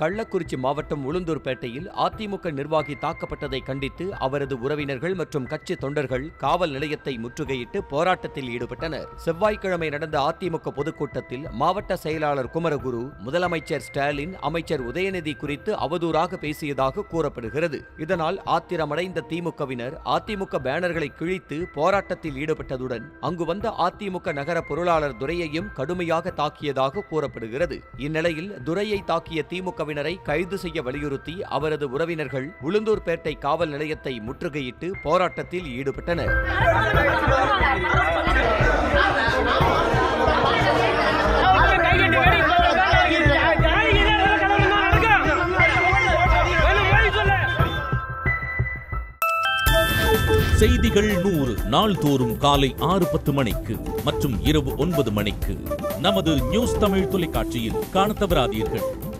கள்ளக்குறிச்சி மாவட்டம் உளுந்தூர்பேட்டையில் அதிமுக நிர்வாகி தாக்கப்பட்டதை கண்டித்து அவரது உறவினர்கள் மற்றும் கட்சி தொண்டர்கள் காவல் நிலையத்தை முற்றுகையிட்டு போராட்டத்தில் ஈடுபட்டனர். செவ்வாய்க்கிழமை நடந்த அதிமுக பொதுக்கூட்டத்தில் மாவட்ட செயலாளர் குமரகுரு முதலமைச்சர் ஸ்டாலின், அமைச்சர் உதயநிதி குறித்து அவதூறாக பேசியதாக கூறப்படுகிறது. இதனால் ஆத்திரமடைந்த திமுகவினர் அதிமுக பேனர்களை கிழித்து போராட்டத்தில் ஈடுபட்டதுடன் அங்கு வந்த அதிமுக நகர பொருளாளர் துரையையும் கடுமையாக தாக்கியதாக கூறப்படுகிறது. இந்நிலையில் துரையை தாக்கிய திமுகவினரை கைது செய்ய வலியுறுத்தி அவரது உறவினர்கள் உளுந்தூர்பேட்டை காவல் நிலையத்தை முற்றுகையிட்டு போராட்டத்தில் ஈடுபட்டனர். செய்திகள் 100 நாள்தோறும் காலை 6:10 மணிக்கு மற்றும் இரவு 9 மணிக்கு நமது நியூஸ் தமிழ் தொலைக்காட்சியில் காணத் தவறாதீர்கள்.